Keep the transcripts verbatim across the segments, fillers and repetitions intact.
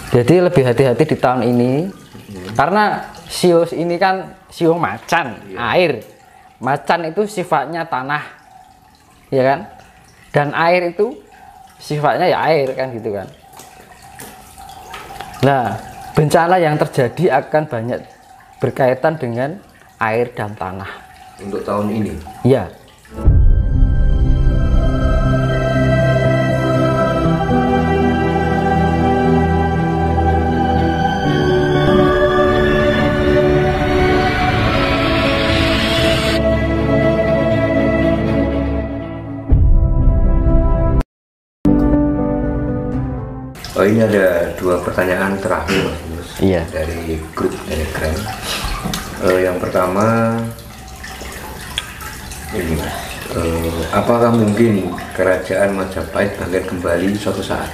Jadi lebih hati-hati di tahun ini, hmm. karena shio ini kan shio macan, iya. air. Macan itu sifatnya tanah, ya kan? Dan air itu sifatnya ya air kan gitu kan. Nah, bencana yang terjadi akan banyak berkaitan dengan air dan tanah. Untuk tahun ini? Ya. Oh, ini ada dua pertanyaan terakhir Mas Yunus, iya. dari grup Telegram. Uh, yang pertama ini Mas, uh, apakah mungkin kerajaan Majapahit bangkit kembali suatu saat?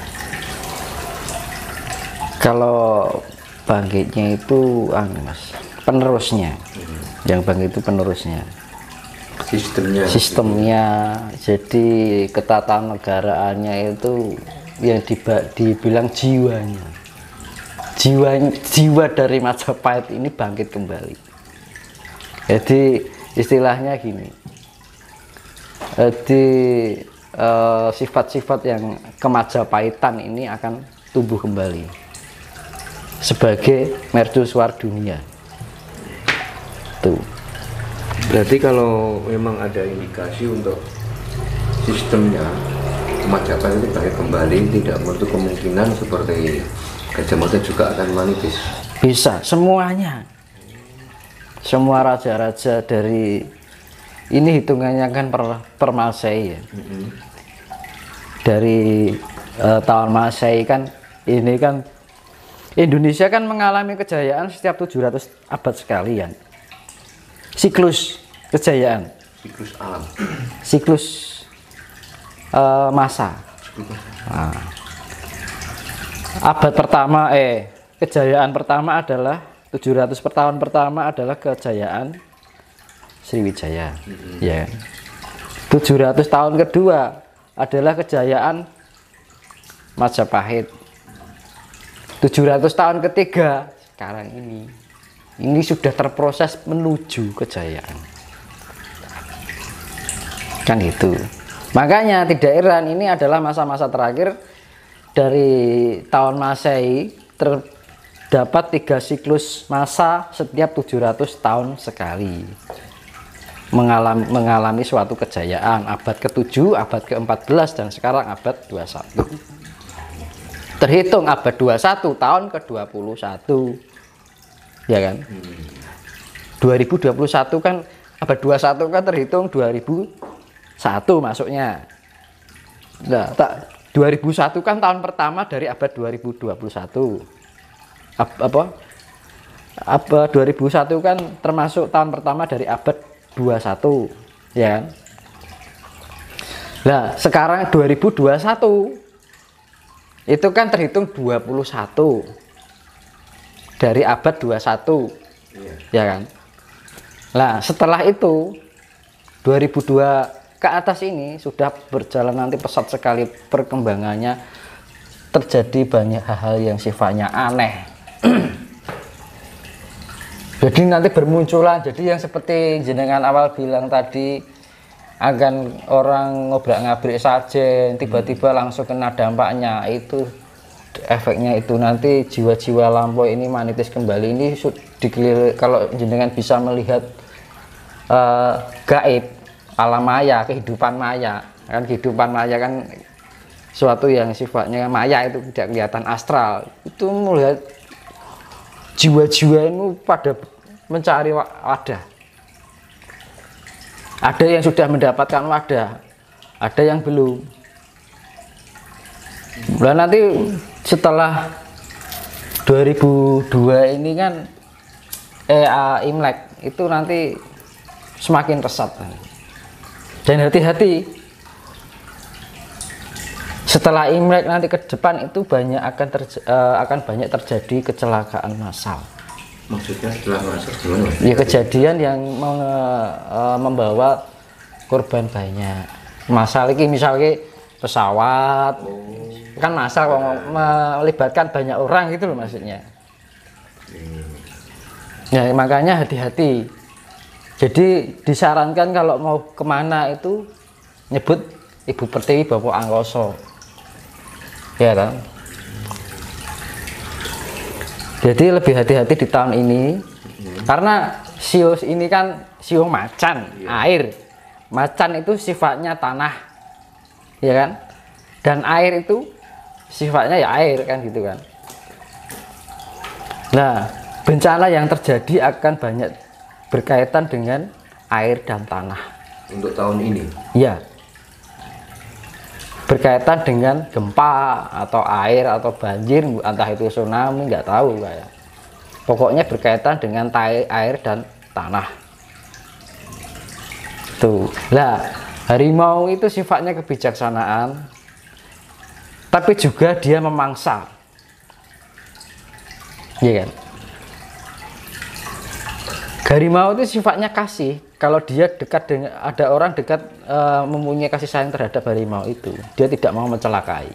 Kalau bangkitnya itu anu Mas, penerusnya. Hmm. Yang bangkit itu penerusnya. Sistemnya. Sistemnya. Jadi ketatanegaraannya itu yang dibilang jiwanya, jiwa jiwa dari Majapahit ini bangkit kembali. Jadi istilahnya gini, jadi sifat-sifat uh, yang kemajapahitan ini akan tumbuh kembali sebagai mercusuar dunia. Tuh. Berarti kalau memang ada indikasi untuk sistemnya Majapahit itu bangkit kembali, tidak menutup kemungkinan seperti Gajah Mada juga akan manipis. Bisa, semuanya. Semua raja-raja dari ini hitungannya kan per, per Masehi ya. Mm-hmm. Dari uh, tahun Masehi kan ini kan Indonesia kan mengalami kejayaan setiap tujuh ratus abad sekalian. Siklus kejayaan. Siklus alam. Siklus Uh, masa. Nah, abad pertama eh kejayaan pertama adalah tujuh ratus per tahun pertama adalah kejayaan Sriwijaya. Mm-hmm. Ya. tujuh ratus tahun kedua adalah kejayaan Majapahit. tujuh ratus tahun ketiga sekarang ini. Ini sudah terproses menuju kejayaan. Kan itu. Makanya tidak heran ini adalah masa-masa terakhir dari tahun Masehi, terdapat tiga siklus masa setiap tujuh ratus tahun sekali mengalami, mengalami suatu kejayaan. Abad ketujuh, abad keempat belas, dan sekarang abad dua puluh satu. Terhitung abad dua puluh satu tahun ke dua puluh satu, ya kan? dua ribu dua puluh satu kan abad dua puluh satu kan terhitung dua ribu satu masuknya. Nah, tak dua ribu satu kan tahun pertama dari abad dua ribu dua puluh satu. Ap, apa? Abad dua ribu satu kan termasuk tahun pertama dari abad dua puluh satu, ya kan? Nah, sekarang dua ribu dua puluh satu itu kan terhitung dua puluh satu dari abad dua puluh satu, ya kan? Nah, setelah itu dua ribu dua ke atas ini sudah berjalan nanti pesat sekali perkembangannya, terjadi banyak hal-hal yang sifatnya aneh. Jadi nanti bermunculan, jadi yang seperti jenengan awal bilang tadi, akan orang ngobrak-ngabrik saja, tiba-tiba langsung kena dampaknya, itu efeknya itu nanti jiwa-jiwa lampau ini manipis kembali. Ini dikelilingi, kalau jenengan bisa melihat uh, gaib, alam maya, kehidupan maya kan, kehidupan maya kan suatu yang sifatnya maya, itu tidak kelihatan astral. Itu melihat jiwa-jiwa ini pada mencari wadah. Ada yang sudah mendapatkan wadah, ada yang belum. Dan nanti setelah dua ribu dua ini kan eh Imlek itu nanti semakin resat. Dan hati-hati, setelah Imlek nanti ke depan itu banyak akan terj uh, akan banyak terjadi kecelakaan massal. Maksudnya setelah massal gimana? Ya, kejadian yang uh, membawa korban banyak. Massal ini misalnya pesawat. Kan massal melibatkan banyak orang gitu loh maksudnya. Ya makanya hati-hati. Jadi disarankan kalau mau kemana itu nyebut Ibu Pertiwi Bapak Angkoso, ya kan? Jadi lebih hati-hati di tahun ini, hmm. karena sio ini kan sio macan, yeah. air. Macan itu sifatnya tanah, ya kan? Dan air itu sifatnya ya air kan gitu kan. Nah, bencana yang terjadi akan banyak berkaitan dengan air dan tanah. Untuk tahun ini? Ya. Berkaitan dengan gempa atau air atau banjir, entah itu tsunami, nggak tahu kayak. Pokoknya berkaitan dengan air dan tanah. Tuh. Lah, harimau itu sifatnya kebijaksanaan, tapi juga dia memangsa. Iya kan? Harimau itu sifatnya kasih. Kalau dia dekat dengan ada orang dekat e, mempunyai kasih sayang terhadap harimau itu, dia tidak mau mencelakai,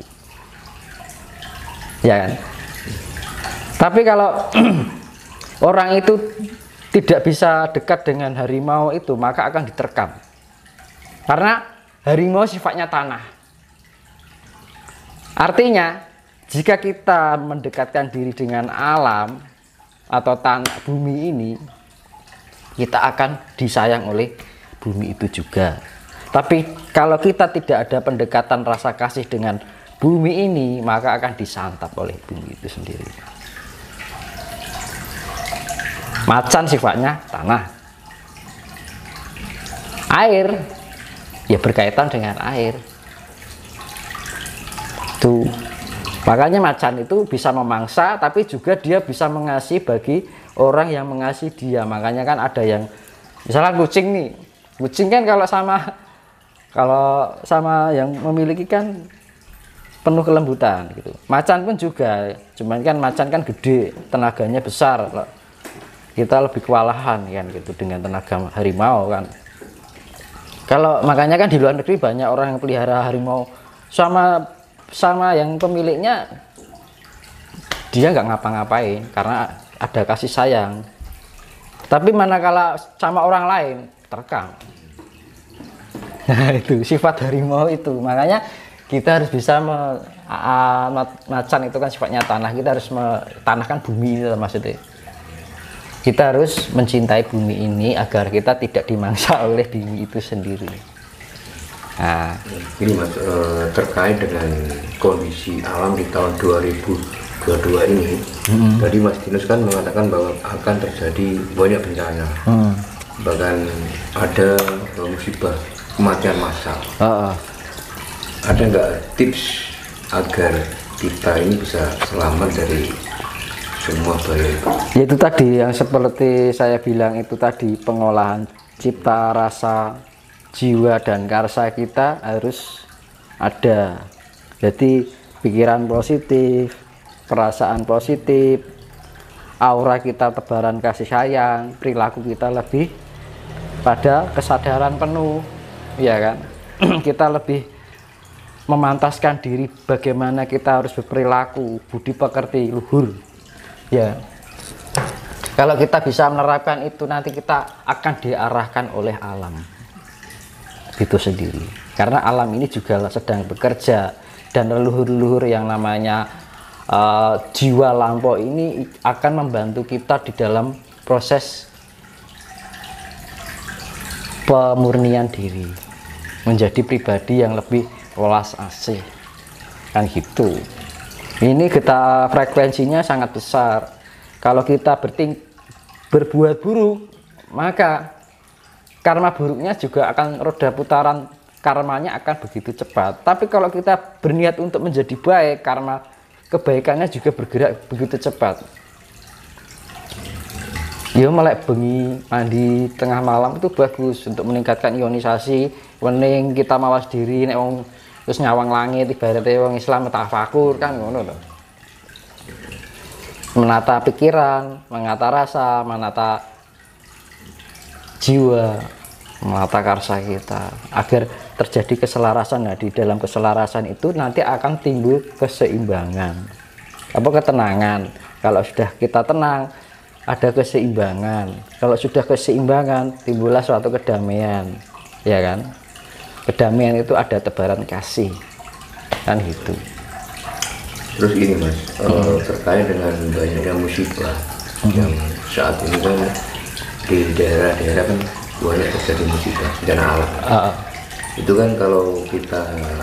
ya kan? Tapi kalau orang itu tidak bisa dekat dengan harimau itu, maka akan diterkam. Karena harimau sifatnya tanah. Artinya, jika kita mendekatkan diri dengan alam atau tanah bumi ini, kita akan disayang oleh bumi itu juga. Tapi kalau kita tidak ada pendekatan rasa kasih dengan bumi ini, maka akan disantap oleh bumi itu sendiri. Macan sifatnya tanah. Air ya berkaitan dengan air. Tuh. Makanya macan itu bisa memangsa, tapi juga dia bisa mengasihi bagi orang yang mengasihi dia. Makanya kan ada yang misalnya kucing nih, kucing kan kalau sama kalau sama yang memiliki kan penuh kelembutan gitu. Macan pun juga, cuman kan macan kan gede, tenaganya besar. Kita lebih kewalahan kan gitu dengan tenaga harimau kan. Kalau makanya kan di luar negeri banyak orang yang pelihara harimau sama sama yang pemiliknya, dia nggak ngapa-ngapain karena ada kasih sayang. Tapi manakala sama orang lain terkam. Nah itu sifat harimau itu. Makanya kita harus bisa me, a, a, macan itu kan sifatnya tanah. Kita harus me, tanah kan bumi itu maksudnya. Kita harus mencintai bumi ini agar kita tidak dimangsa oleh bumi itu sendiri. Nah, ini Mas, eh, terkait dengan kondisi alam di tahun dua ribu dua puluh dua ini, hmm. tadi Mas Dinus kan mengatakan bahwa akan terjadi banyak bencana, hmm. bahkan ada musibah kematian massal. Uh, uh. Ada nggak tips agar kita ini bisa selamat dari semua bahaya? Ya itu tadi yang seperti saya bilang itu tadi, pengolahan cipta rasa jiwa dan karsa kita harus ada. Jadi pikiran positif, perasaan positif, aura kita tebaran kasih sayang, perilaku kita lebih pada kesadaran penuh, ya kan? Kita lebih memantaskan diri bagaimana kita harus berperilaku, budi pekerti, luhur, ya. Kalau kita bisa menerapkan itu, nanti kita akan diarahkan oleh alam itu sendiri, karena alam ini juga sedang bekerja, dan leluhur-leluhur yang namanya uh, jiwa lampau ini akan membantu kita di dalam proses pemurnian diri menjadi pribadi yang lebih welas asih kan gitu. Ini kita frekuensinya sangat besar. Kalau kita berting berbuat buruk, maka karma buruknya juga akan, roda putaran karmanya akan begitu cepat. Tapi kalau kita berniat untuk menjadi baik, karma kebaikannya juga bergerak begitu cepat. Ya melek bengi mandi tengah malam itu bagus untuk meningkatkan ionisasi. Wening kita mawas diri, nek wong terus nyawang langit, ibaratnya wong Islam tafakur kan ngono lho. Menata pikiran, menata rasa, menata jiwa, menata karsa kita, agar terjadi keselarasan. Nah, di dalam keselarasan itu nanti akan timbul keseimbangan, apa ketenangan. Kalau sudah kita tenang, ada keseimbangan. Kalau sudah keseimbangan, timbullah suatu kedamaian, ya kan? Kedamaian itu ada tebaran kasih, kan gitu. Terus ini Mas, hmm. uh, terkait dengan banyaknya musibah hmm. yang saat ini kan di daerah-daerah kan banyak terjadi musibah bencana alam. Uh. Itu kan kalau kita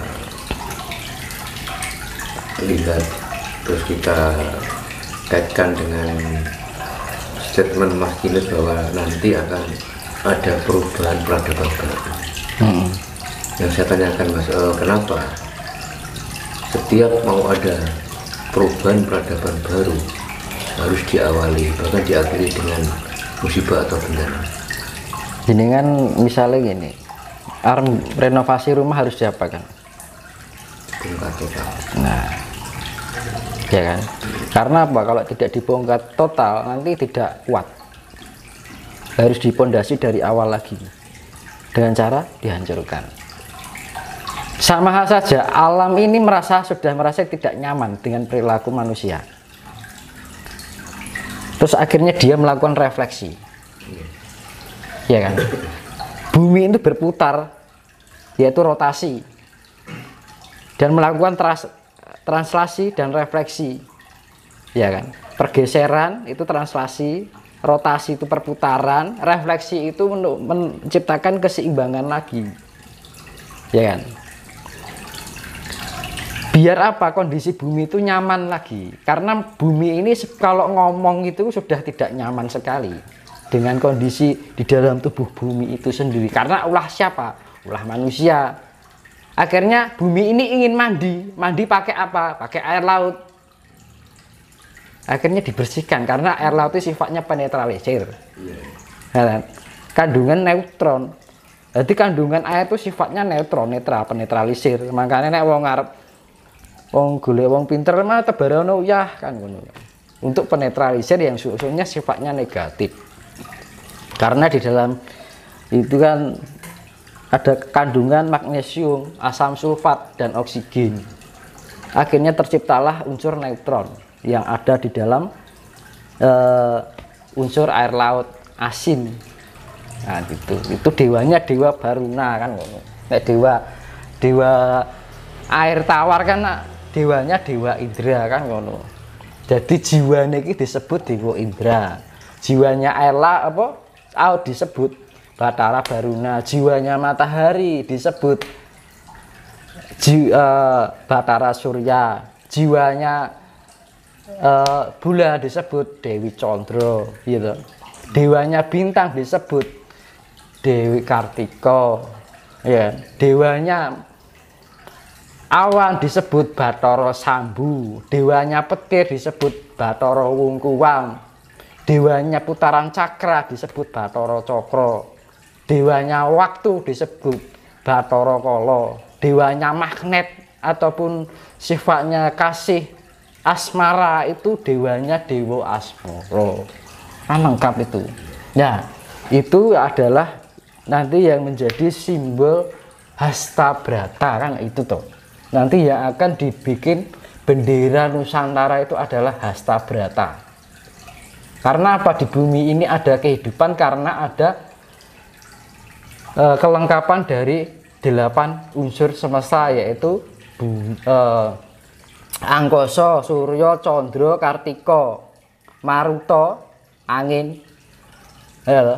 lihat terus kita kaitkan dengan statement Mas Kinus bahwa nanti akan ada perubahan peradaban baru. Hmm. Yang saya tanyakan Mas, uh, kenapa setiap mau ada perubahan peradaban baru harus diawali bahkan diakhiri dengan musibah atau bencana? Jadi kan misalnya gini, renovasi rumah harus diapakan? Bongkar total. Nah, ya kan? Karena apa? Kalau tidak dibongkar total nanti tidak kuat. Harus dipondasi dari awal lagi dengan cara dihancurkan. Sama saja alam ini merasa sudah merasa tidak nyaman dengan perilaku manusia. Terus akhirnya dia melakukan refleksi. Ya kan? Bumi itu berputar, yaitu rotasi, dan melakukan trans translasi dan refleksi. Ya kan? Pergeseran itu translasi, rotasi itu perputaran, refleksi itu untuk menciptakan keseimbangan lagi. Ya kan? Biar apa? Kondisi bumi itu nyaman lagi. Karena bumi ini kalau ngomong itu sudah tidak nyaman sekali dengan kondisi di dalam tubuh bumi itu sendiri. Karena ulah siapa? Ulah manusia. Akhirnya bumi ini ingin mandi. Mandi pakai apa? Pakai air laut. Akhirnya dibersihkan karena air laut itu sifatnya penetralisir. Nah, kandungan neutron. Jadi kandungan air itu sifatnya neutron, netral, penetralisir. Makanya nek wong arep wong golek wong pinter mah tebarono uyah kan ngono. Untuk penetralisir yang susunya sifatnya negatif. Karena di dalam itu kan ada kandungan magnesium, asam sulfat dan oksigen. Akhirnya terciptalah unsur neutron yang ada di dalam uh, unsur air laut asin. Nah, itu itu dewanya dewa Baruna kan ngono. Nek dewa dewa air tawar kan dewanya dewa Indra kan ngono. Jadi jiwanya ini disebut dewa Indra. Jiwanya air laut apa? Oh, disebut Batara Baruna. Jiwanya matahari disebut ji, uh, Batara Surya. Jiwanya uh, bulan disebut Dewi Condro, gitu. Dewanya bintang disebut Dewi Kartiko, ya. Dewanya awan disebut Bathara Sambu, dewanya petir disebut Bathara Wungkuwam, dewanya putaran cakra disebut Bathara Cakra, dewanya waktu disebut Bathara Kala, dewanya magnet ataupun sifatnya kasih asmara itu dewanya Dewa Asmara. Nah, lengkap itu. Nah, itu adalah nanti yang menjadi simbol Hastabrata kan itu toh. Nanti yang akan dibikin bendera Nusantara itu adalah Hastabrata. Karena apa? Di bumi ini ada kehidupan karena ada e, kelengkapan dari delapan unsur semesta, yaitu e, Angkasa, Surya, Candra, Kartika, Maruta, angin, ya,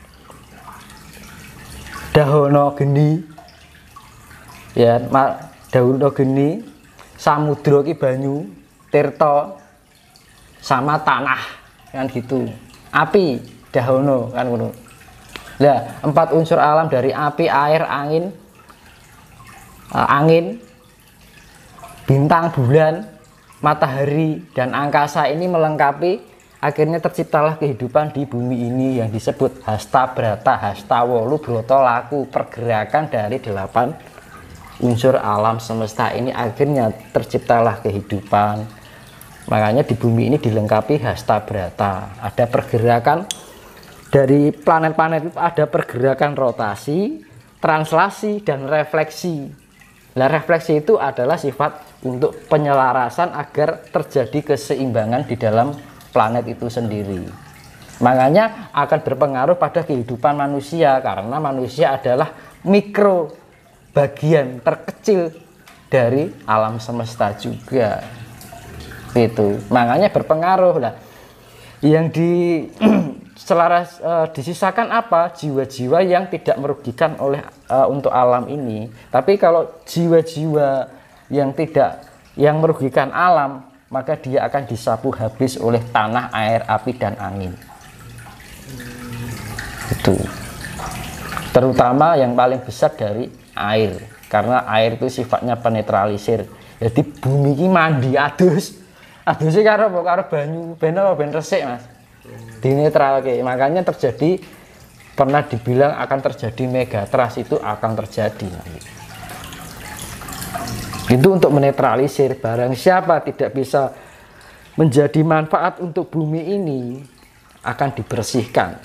Dahana geni, ya, Dahana geni, samudra ki banyu, tirta, sama tanah kan gitu. Api, dahana kan ngono. Lah, empat unsur alam dari api, air, angin, uh, angin, bintang, bulan, matahari dan angkasa ini melengkapi, akhirnya terciptalah kehidupan di bumi ini yang disebut Hastabrata, Hastawolu, Broto, Laku, pergerakan dari delapan unsur alam semesta ini, akhirnya terciptalah kehidupan. Makanya di bumi ini dilengkapi Hastabrata. Ada pergerakan dari planet-planet itu, ada pergerakan rotasi, translasi dan refleksi. Nah, refleksi itu adalah sifat untuk penyelarasan agar terjadi keseimbangan di dalam planet itu sendiri. Makanya akan berpengaruh pada kehidupan manusia karena manusia adalah mikro bagian terkecil dari alam semesta juga. Itu. Makanya berpengaruh lah. Yang di selaras uh, disisakan apa? Jiwa-jiwa yang tidak merugikan oleh uh, untuk alam ini. Tapi kalau jiwa-jiwa yang tidak yang merugikan alam, maka dia akan disapu habis oleh tanah, air, api, dan angin. Itu. Terutama yang paling besar dari air, karena air itu sifatnya penetralisir. Jadi bumi ini mandi adus, adusnya karo karo banyu, ben apa ben resik Mas. Dinetralke. Makanya terjadi, pernah dibilang akan terjadi megatrust, itu akan terjadi nanti. Itu untuk menetralisir. Barang siapa tidak bisa menjadi manfaat untuk bumi ini akan dibersihkan.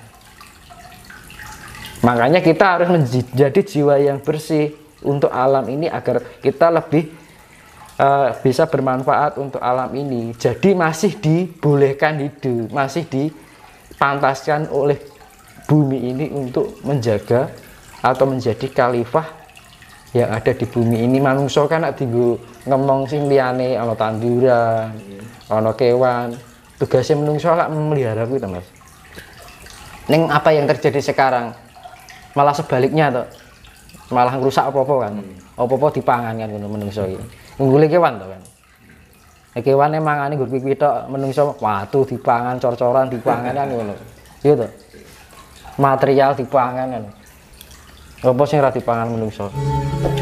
Makanya kita harus menjadi jiwa yang bersih untuk alam ini agar kita lebih uh, bisa bermanfaat untuk alam ini. Jadi masih dibolehkan hidup, masih dipantaskan oleh bumi ini untuk menjaga atau menjadi khalifah yang ada di bumi ini. Manungsa kan nek dienggo ngomong sing liyane ana tanduran, ana kewan. Tugasnya manungsa lak memelihara kuwi to, Mas. Ning apa yang terjadi sekarang? Malah sebaliknya toh. Malah ngrusak apa-apa kan. Apa-apa dipangan kan ngono manungsa iki. Ngunggule kewan to kan. Nek kewan mangane nggur pipi tok, manungsa watu dipangan, cor-coran dipangan kan ngono. Iya to. Material dipangan kan. Apa sing ora dipangan manungsa?